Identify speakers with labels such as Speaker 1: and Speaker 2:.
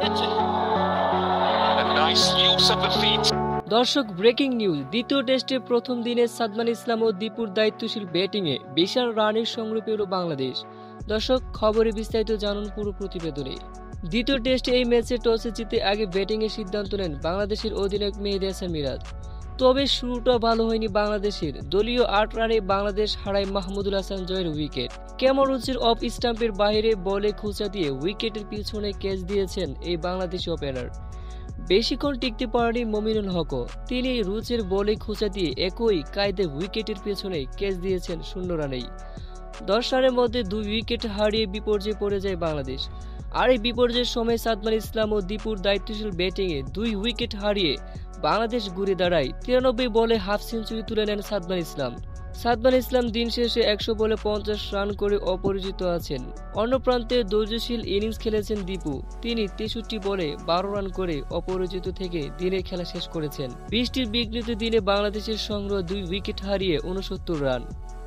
Speaker 1: দর্শক, breaking news. দ্বিতীয় টেস্টে প্রথম দিনে সাদমান ইসলাম ও দীপুর দায়িত্বশীল ব্যাটিংয়ে বিশাল রানের সংগ্রহ পেল বাংলাদেশ। দর্শক, খবরে বিস্তারিত জানুন পুরো প্রতিবেদনে। দ্বিতীয় টেস্টে এই ম্যাচে টসে জিতে আগে ব্যাটিংয়ের সিদ্ধান্ত নেন বাংলাদেশের অধিনায়ক মেহেদী হাসান মিরাজ। তবে শুরুটা ভালো হয়নি বাংলাদেশের। দলীয় ৮ রানে বাংলাদেশ হারায় মাহমুদুল হাসান জয়ের উইকেট। ক্যামেরুনের অফ স্টাম্পের বাইরে বলে খোঁচা দিয়ে উইকেটের পিছনে ক্যাচ দিয়েছেন এই বাংলাদেশি ওপেনার। বেশিক্ষণ টিকতে পারেনি মমিনুল হকও। তিনি রুচের বলে খোঁচা দিয়ে একই কায়দায় উইকেটের পেছনে ক্যাচ দিয়েছেন 0 রানেই। 10 রানের মধ্যে 2 উইকেট হারিয়ে বিপর্যয়ে পড়ে যায় বাংলাদেশ। আর এই বিপর্যয়ের সময় সাদমান ইসলাম ও দীপুর দায়িত্বশীল ব্যাটিংয়ে 2 উইকেট হারিয়ে বাংলাদেশ ঘুরে দাঁড়ায়। 93 বলে হাফ সেঞ্চুরি তুলে নেন সাদমান ইসলাম। সাদমান ইসলাম দিন শেষে 100 বলে 50 রান করে অপরাজিত আছেন। অন্য প্রান্তে ধৈর্যশীল ইনিংস খেলেছেন দীপু। তিনি 63 বলে 12 রান করে অপরাজিত থেকে দিনের খেলা শেষ করেছেন। বৃষ্টির বিঘ্নিত দিনে বাংলাদেশের সংগ্রহ 2 উইকেট হারিয়ে 69 রান।